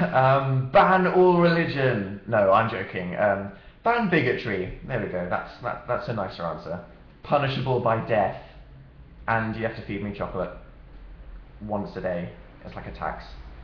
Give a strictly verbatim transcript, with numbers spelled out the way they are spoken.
um, ban all religion. No, I'm joking. Um, ban bigotry. There we go. That's that, that's a nicer answer. Punishable by death, and you have to feed me chocolate once a day. It's like a tax.